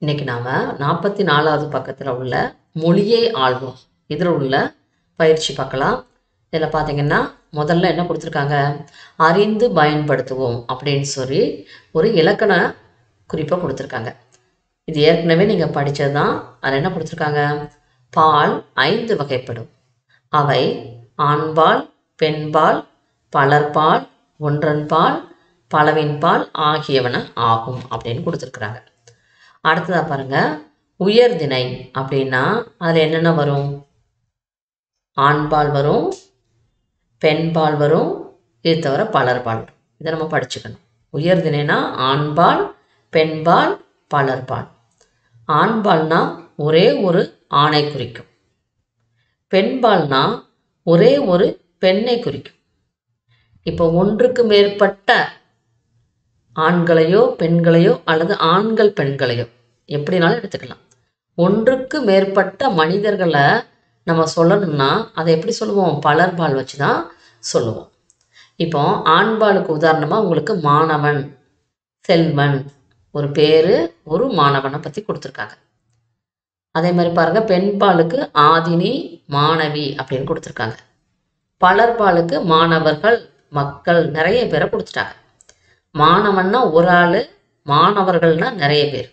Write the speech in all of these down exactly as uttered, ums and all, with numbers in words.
இன்னைக்கு நாம நாற்பத்தி நாலாவது பக்கத்தில் உள்ள மொழியை ஆள்வோம் இதில் உள்ள பயிற்சி பார்க்கலாம். இதில் பார்த்தீங்கன்னா முதல்ல என்ன கொடுத்துருக்காங்க, அறிந்து பயன்படுத்துவோம் அப்படின்னு சொல்லி ஒரு இலக்கண குறிப்பை கொடுத்துருக்காங்க. இது ஏற்கனவே நீங்கள் படித்தது தான். அதில் என்ன கொடுத்துருக்காங்க, பால் ஐந்து வகைப்படும். அவை ஆண்பால், பெண்பால், பலர்பால், ஒன்றன்பால், பலவின்பால் ஆகியவன ஆகும் அப்படின்னு கொடுத்துருக்குறாங்க. அடுத்ததாக பாருங்க, உயர்திணை அப்படின்னா அதில் என்னென்ன வரும், ஆண்பால் வரும், பெண்பால் வரும், இது தவிர பலர்பால் வரும். இதை நம்ம படிச்சுக்கணும். உயர்திணைனா ஆண்பால், பெண்பால், பலர்பால். ஆண்பால்னா ஒரே ஒரு ஆணை குறிக்கும், பெண்பால்னா ஒரே ஒரு பெண்ணை குறிக்கும். இப்போ ஒன்றுக்கு மேற்பட்ட ஆண்களையோ பெண்களையோ அல்லது ஆண்கள் பெண்களையோ எப்படினாலும் எடுத்துக்கலாம். ஒன்றுக்கு மேற்பட்ட மனிதர்களை நம்ம சொல்லணும்னா அதை எப்படி சொல்லுவோம், பலர்பால் வச்சு தான் சொல்லுவோம். இப்போ ஆண்பாலுக்கு உதாரணமாக உங்களுக்கு மாணவன், செல்வன், ஒரு பேர், ஒரு மாணவனை பற்றி கொடுத்துருக்காங்க. அதே மாதிரி பாருங்கள், பெண்பாலுக்கு ஆதினி, மாணவி அப்படின்னு கொடுத்துருக்காங்க. பலர்பாலுக்கு மாணவர்கள், மக்கள், நிறைய பேரை கொடுத்துட்டாங்க. மாணவன்னா ஒரு ஆள், மாணவர்கள்னா நிறைய பேர்.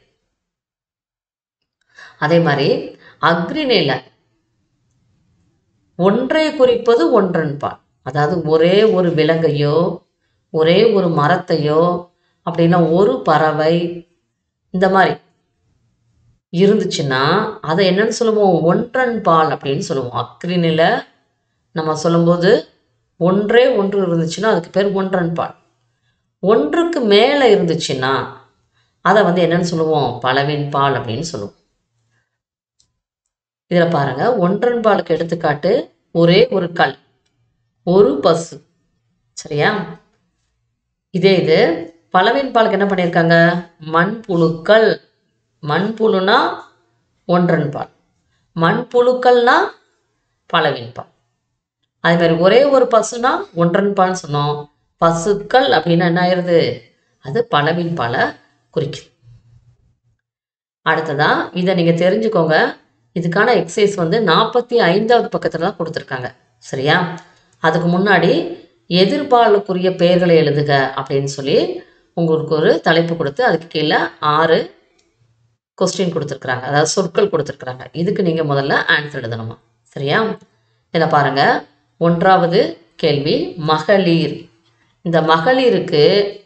அதே மாதிரி அக்ரிணையில் ஒன்றை குறிப்பது ஒன்றன்பால், அதாவது ஒரே ஒரு விலங்கையோ ஒரே ஒரு மரத்தையோ அப்படின்னா ஒரு பறவை இந்த மாதிரி இருந்துச்சுன்னா அதை என்னன்னு சொல்லுவோம், ஒன்றன்பால் அப்படின்னு சொல்லுவோம். அக்ரிணையில் நம்ம சொல்லும்போது ஒன்றே ஒன்று இருந்துச்சுன்னா அதுக்கு பேர் ஒன்றன்பால். ஒன்றுக்கு மேலே இருந்துச்சுன்னா அதை வந்து என்னன்னு சொல்லுவோம், பலவின்பால் அப்படின்னு சொல்லுவோம். இதில் பாருங்க, ஒன்றன்பாலுக்கு எடுத்துக்காட்டு ஒரே ஒரு கல், ஒரு பசு, சரியா? இதே இது பலவின்பாலுக்கு என்ன பண்ணியிருக்காங்க, மண்புழுக்கள். மண்புழுனா ஒன்றன்பால், மண்புழுக்கள்னா பலவின்பால். அதே மாதிரி ஒரே ஒரு பசுனா ஒன்றன்பால்னு சொன்னோம். பசுக்கள் அப்படின்னா என்ன ஆயிருது, அது பலவின்பால குறிக்குது. அடுத்ததா இதை நீங்கள் தெரிஞ்சுக்கோங்க. இதுக்கான எக்ஸசைஸ் வந்து நாற்பத்தி ஐந்தாவது பக்கத்தில் தான் கொடுத்துருக்காங்க, சரியா? அதுக்கு முன்னாடி எதிர்பாலுக்குரிய பெயர்களை எழுதுக அப்படின்னு சொல்லி உங்களுக்கு ஒரு தலைப்பு கொடுத்து அதுக்கு கீழே ஆறு கொஸ்டின் கொடுத்துருக்குறாங்க, அதாவது சொற்கள் கொடுத்துருக்குறாங்க. இதுக்கு நீங்கள் முதல்ல ஆன்சர் எழுதணுமா, சரியா? இதில் பாருங்கள், ஒன்றாவது கேள்வி மகளிர். இந்த மகளிருக்கு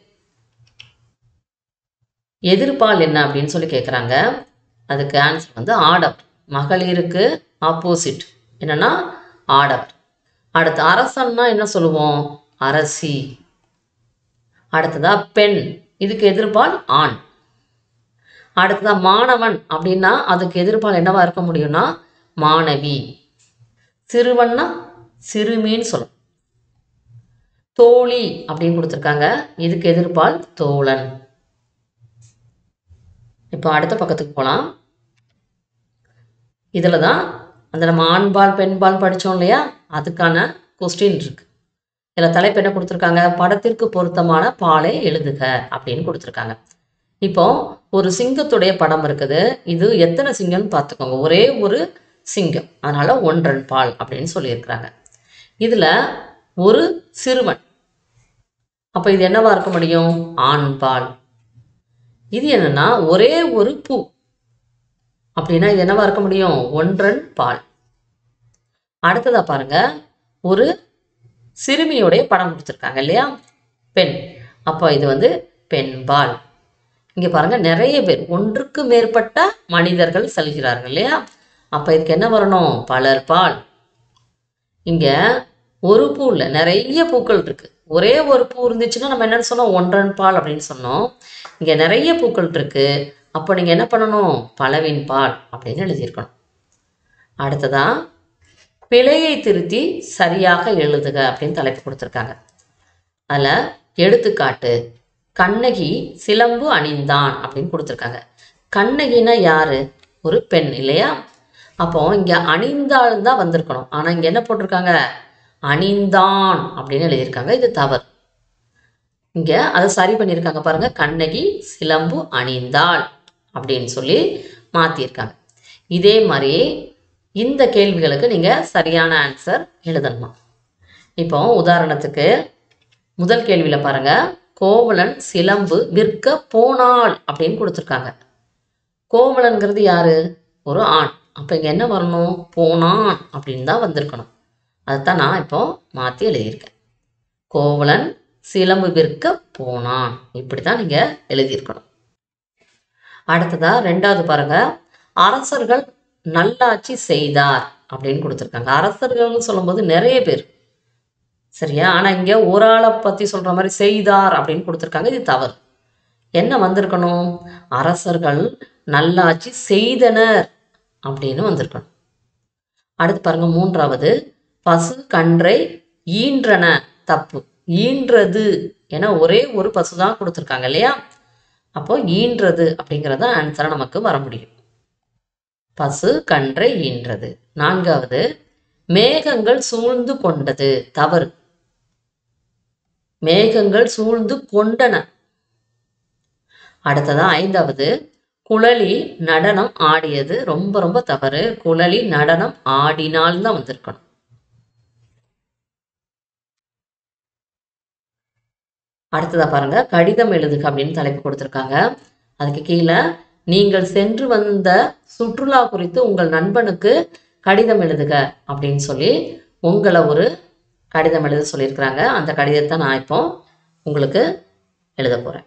எதிர்பால் என்ன அப்படின்னு சொல்லி கேட்குறாங்க. அதுக்கு ஆன்சர் வந்து ஆடவர். மகளிருக்கு ஆப்போசிட் என்னன்னா ஆடவர். அடுத்து அரசன்னா என்ன சொல்லுவோம், அரசி. அடுத்ததா பெண், இதுக்கு எதிர்பால் ஆண். அடுத்ததா மாணவன் அப்படின்னா அதுக்கு எதிர்பால் என்னவா இருக்க முடியும்னா மாணவி. சிறுவன்னா சிறுமின்னு சொல்லும். தோழி அப்படின்னு கொடுத்துருக்காங்க, இதுக்கு எதிர்பால் தோழன். இப்போ அடுத்த பக்கத்துக்கு போகலாம். இதில் தான் அந்த நம்ம ஆண்பால் பெண்பால் படித்தோம் இல்லையா, அதுக்கான கொஸ்டின் இருக்கு. இதில் தலைப்பு என்ன கொடுத்துருக்காங்க, படத்திற்கு பொருத்தமான பாலை எழுதுக அப்படின்னு கொடுத்துருக்காங்க. இப்போ ஒரு சிங்கத்துடைய படம் இருக்குது. இது எத்தனை சிங்கம்னு பார்த்துக்கோங்க, ஒரே ஒரு சிங்கம், அதனால ஒன்றன் பால் அப்படின்னு சொல்லியிருக்கிறாங்க. இதில் ஒரு சிறுவன், அப்போ இது என்னவா இருக்க முடியும், ஆண்பால். இது என்னன்னா ஒரே ஒரு பூ அப்படின்னா இது என்னவா இருக்க முடியும், ஒன்றன் பால். அடுத்ததா பாருங்க, ஒரு சிறுமியுடைய படம் கொடுத்துருக்காங்க இல்லையா, பெண், அப்போ இது வந்து பெண்பால். இங்கே பாருங்க, நிறைய பேர், ஒன்றுக்கு மேற்பட்ட மனிதர்கள் செல்கிறார்கள் இல்லையா, அப்போ இதுக்கு என்ன வரணும், பலர்பால். இங்கே ஒரு பூ இல்லை, நிறைய பூக்கள் இருக்கு. ஒரே ஒரு பூ இருந்துச்சுன்னா நம்ம என்னன்னு சொன்னோம், ஒன்றன் பால் அப்படின்னு சொன்னோம். இங்கே நிறைய பூக்கள் இருக்கு, அப்போ நீங்கள் என்ன பண்ணணும், பலவின் பால் அப்படின்னு எழுதியிருக்கணும். அடுத்ததா பிழையை திருத்தி சரியாக எழுதுக அப்படின்னு தலைப்பு கொடுத்துருக்காங்க. அதில் எடுத்துக்காட்டு கண்ணகி சிலம்பு அணிந்தான் அப்படின்னு கொடுத்துருக்காங்க. கண்ணகினா யாரு, ஒரு பெண் இல்லையா, அப்போ இங்கே அணிந்தாள் தான் வந்திருக்கணும். ஆனால் இங்கே என்ன போட்டிருக்காங்க, அணிந்தான் அப்படின்னு எழுதியிருக்காங்க. இது தவறு. இங்கே அதை சரி பண்ணியிருக்காங்க பாருங்க, கண்ணகி சிலம்பு அணிந்தாள் அப்படின்னு சொல்லி மாற்றிருக்காங்க. இதே மாதிரி இந்த கேள்விகளுக்கு நீங்கள் சரியான ஆன்சர் எழுதணுமா. இப்போ உதாரணத்துக்கு முதல் கேள்வியில் பாருங்கள், கோவலன் சிலம்பு விற்க போனாள் அப்படின்னு கொடுத்துருக்காங்க. கோவலன்கிறது யாரு? ஒரு ஆண். அப்போ இங்கே என்ன வரணும்? போனான் அப்படின்னு தான் வந்திருக்கணும். அதுதான் நான் இப்போ மாற்றி எழுதியிருக்கேன். கோவலன் சிலம்பு விற்க போனான், இப்படி தான் நீங்கள் எழுதியிருக்கணும். அடுத்ததா ரெண்டாவது பாருங்க, அரசர்கள் நல்லாட்சி செய்தார் அப்படின்னு கொடுத்துருக்காங்க. அரசர்கள்னு சொல்லும்போது நிறைய பேர், சரியா? ஆனால் இங்கே ஒரு ஆளை பற்றி சொல்கிற மாதிரி செய்தார் அப்படின்னு கொடுத்துருக்காங்க. இது தவறு. என்ன வந்திருக்கணும்? அரசர்கள் நல்லாட்சி செய்தனர் அப்படின்னு வந்திருக்கணும். அடுத்து பாருங்க மூன்றாவது, பசு கன்றை ஈன்றன. தப்பு. ஈன்றது ஏன்னா ஒரே ஒரு பசு தான் கொடுத்துருக்காங்க இல்லையா? அப்போ ஈன்றது அப்படிங்கிறத ஆன்சரை நமக்கு வர முடியும். பசு கன்றை ஈன்றது. நான்காவது, மேகங்கள் சூழ்ந்து கொண்டது. தவறு. மேகங்கள் சூழ்ந்து கொண்டன. அடுத்ததா ஐந்தாவது, குழலி நடனம் ஆடியது. ரொம்ப ரொம்ப தவறு. குழலி நடனம் ஆடினால் தான் வந்திருக்கணும். அடுத்ததா பாருங்க, கடிதம் எழுதுக அப்படின்னு தலைப்பு கொடுத்துருக்காங்க. அதுக்கு கீழே நீங்கள் சென்று வந்த சுற்றுலா குறித்து உங்கள் நண்பனுக்கு கடிதம் எழுதுக அப்படின்னு சொல்லி உங்களை ஒரு கடிதம் எழுத சொல்லியிருக்கிறாங்க. அந்த கடிதத்தை நான் இப்போ உங்களுக்கு எழுத போகிறேன்.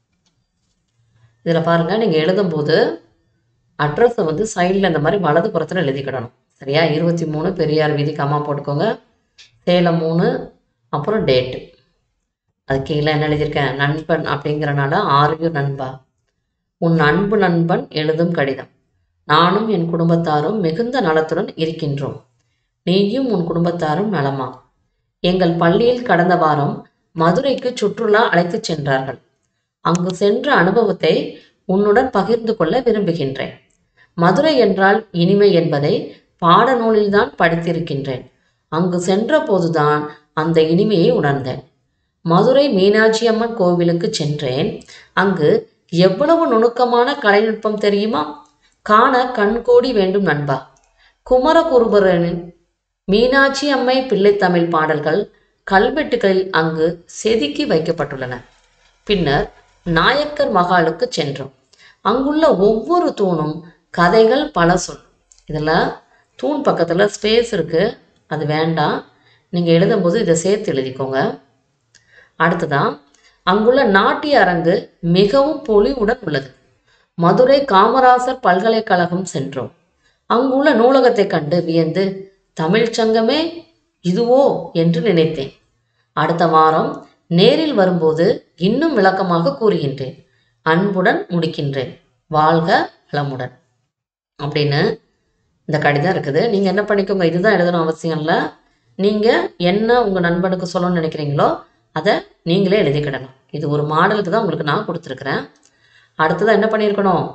இதில் பாருங்கள், நீங்கள் எழுதும்போது அட்ரஸை வந்து சைடில் இந்த மாதிரி வலது புறத்தில் எழுதிக்கிடணும், சரியா? இருபத்தி மூணு பெரியார் வீதி, கம்மா போட்டுக்கோங்க. சேலம் மூணு, அப்புறம் டேட்டு. அது கீழே என்ன எழுதியிருக்கேன்? நண்பன் அப்படிங்கிறனால ஆர்வியூ நண்பா, உன் அன்பு நண்பன் எழுதும் கடிதம். நானும் என் குடும்பத்தாரும் மிகுந்த நலத்துடன் இருக்கின்றோம். நீயும் உன் குடும்பத்தாரும் நலமா? எங்கள் பள்ளியில் கடந்த வாரம் மதுரைக்கு சுற்றுலா அழைத்துச் சென்றார்கள். அங்கு சென்ற அனுபவத்தை உன்னுடன் பகிர்ந்து கொள்ள விரும்புகின்றேன். மதுரை என்றால் இனிமை என்பதை பாடநூலில்தான் படித்திருக்கின்றேன். அங்கு சென்ற போதுதான் அந்த இனிமையை உணர்ந்தேன். மதுரை மீனாட்சி அம்மன் கோவிலுக்கு சென்றேன். அங்கு எவ்வளவு நுணுக்கமான கலைநுட்பம் தெரியுமா? காண கண்கோடி வேண்டும் நண்பா. குமரகுருபரனின் மீனாட்சி அம்மை பிள்ளைத்தமிழ் பாடல்கள் கல்வெட்டுகளில் அங்கு செதுக்கி வைக்கப்பட்டுள்ளன. பின்னர் நாயக்கர் மகாலுக்கு சென்றோம். அங்குள்ள ஒவ்வொரு தூணும் கதைகள் பல சொல். இதில் தூண் பக்கத்தில் ஸ்பேஸ் இருக்குது, அது வேண்டாம். நீங்கள் எழுதும்போது இதை சேர்த்து எழுதிக்கோங்க. அடுத்ததான், அங்குள்ள நாட்டிய அரங்கு மிகவும் பொலிவுடன் உள்ளது. மதுரை காமராசர் பல்கலைக்கழகம் சென்றோம். அங்குள்ள நூலகத்தை கண்டு வியந்து தமிழ்ச்சங்கமே இதுவோ என்று நினைத்தேன். அடுத்த வாரம் நேரில் வரும்போது இன்னும் விளக்கமாக கூறுகின்றேன். அன்புடன் முடிக்கின்றேன். வாழ்க வளமுடன் அப்படின்னு இந்த கடிதம் இருக்குது. நீங்கள் என்ன பண்ணிக்கோங்க, இதுதான் எழுதணும் அவசியம் இல்லை. நீங்கள் என்ன உங்கள் நண்பனுக்கு சொல்லணும்னு நினைக்கிறீங்களோ அதை நீங்களே எழுதிக்கிடணும். இது ஒரு மாடலுக்கு தான் உங்களுக்கு நான் கொடுத்துருக்குறேன். அடுத்ததான் என்ன பண்ணியிருக்கணும்,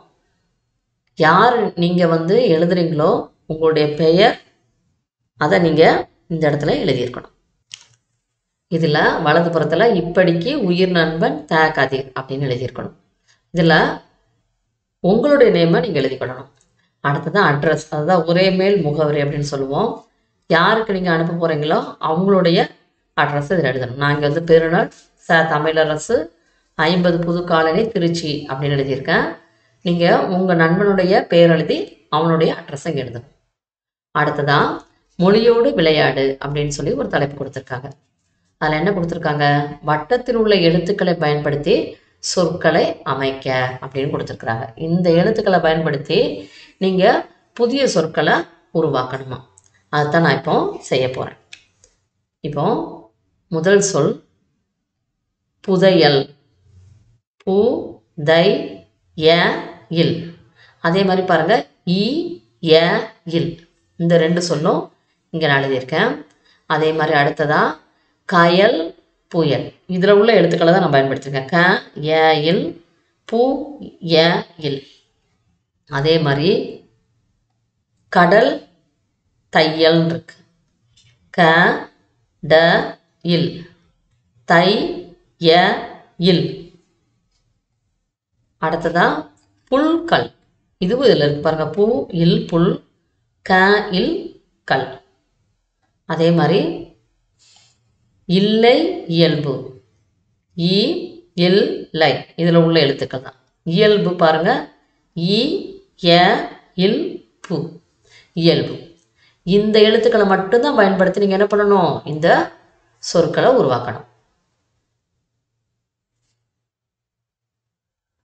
யார் நீங்கள் வந்து எழுதுறீங்களோ உங்களுடைய பெயர் அதை நீங்கள் இந்த இடத்துல எழுதியிருக்கணும். இதில் வலது புறத்தில் இப்படிக்கு உயிர் நண்பன் த கதிர் அப்படின்னு எழுதியிருக்கணும். இதில் உங்களுடைய நேமை நீங்கள் எழுதிக்கிடணும். அடுத்ததான் அட்ரஸ், அதுதான் ஒரே மேல் முகவரி அப்படின்னு சொல்லுவோம். யாருக்கு நீங்கள் அனுப்ப போகிறீங்களோ அவங்களுடைய அட்ரஸ் இதில் எழுதணும். நான் இங்கே வந்து பெருநாள் ச தமிழரசு ஐம்பது புது காலனி திருச்சி அப்படின்னு எழுதியிருக்கேன். நீங்கள் உங்கள் நண்பனுடைய பேர் எழுதி அவனுடைய அட்ரஸை இங்கே எழுதணும். அடுத்ததான் மொழியோடு விளையாடு அப்படின்னு சொல்லி ஒரு தலைப்பு கொடுத்துருக்காங்க. அதில் என்ன கொடுத்துருக்காங்க, வட்டத்தில் உள்ள எழுத்துக்களை பயன்படுத்தி சொற்களை அமைக்க அப்படின்னு கொடுத்துருக்குறாங்க. இந்த எழுத்துக்களை பயன்படுத்தி நீங்கள் புதிய சொற்களை உருவாக்கணுமா, அதுதான் நான் இப்போ செய்ய போகிறேன். இப்போ முதல் சொல் புதையல், பு தை ய இல். அதே மாதிரி பாருங்கள், இ ய இல், இந்த ரெண்டு சொல்லும் இங்கே நான் எழுதியிருக்கேன். அதே மாதிரி அடுத்ததா கயல் புயல், இதில் உள்ள எழுத்துக்களை தான் நான் பயன்படுத்தியிருக்கேன். க ய இல், பு ய இல். அதே மாதிரி கடல் தையல் இருக்கு. க ட இல், தை ய இல். அடுத்ததா புல்கல். இதுவும் இதில் இருக்கு பாருங்க. பூ இல் புல், க இல் கல். அதே மாதிரி இல்லை இயல்பு, இ இல் லை, இதில் உள்ள எழுத்துக்கள் தான். இயல்பு பாருங்க, இ ய இல் பு, இயல்பு. இந்த எழுத்துக்களை மட்டும்தான் பயன்படுத்தி நீங்கள் என்ன பண்ணணும், இந்த சொற்களை உருவாக்கணும்.